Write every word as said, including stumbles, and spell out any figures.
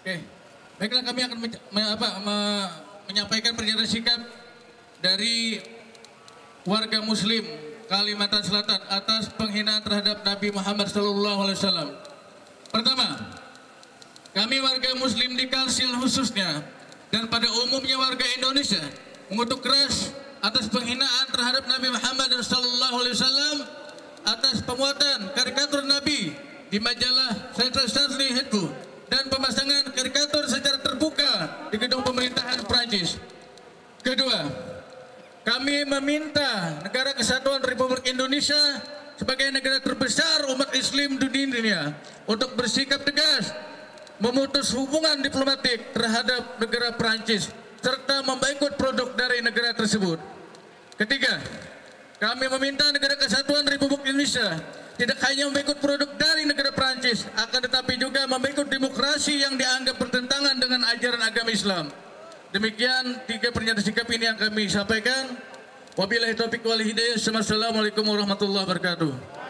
Oke, baiklah kami akan men, me, apa, me, menyampaikan pernyataan sikap dari warga Muslim Kalimantan Selatan atas penghinaan terhadap Nabi Muhammad Sallallahu Alaihi Wasallam. Pertama, kami warga Muslim di Kalsil khususnya dan pada umumnya warga Indonesia mengutuk keras atas penghinaan terhadap Nabi Muhammad Sallallahu Alaihi Wasallam atas pemuatan karikatur Nabi di majalah Central Charlie Hebdo dan pemasangan karikatur secara terbuka di gedung pemerintahan Prancis. Kedua, kami meminta Negara Kesatuan Republik Indonesia sebagai negara terbesar umat Islam di dunia untuk bersikap tegas memutus hubungan diplomatik terhadap negara Prancis serta memboikot produk dari negara tersebut. Ketiga, kami meminta Negara Kesatuan Republik Indonesia tidak hanya memboikot produk dari negara Prancis, akan tetapi juga memboikot demokrasi yang dianggap bertentangan dengan ajaran agama Islam. Demikian tiga pernyataan sikap ini yang kami sampaikan. Wabillahi taufiq wal hidayah. Wassalamualaikum warahmatullahi wabarakatuh.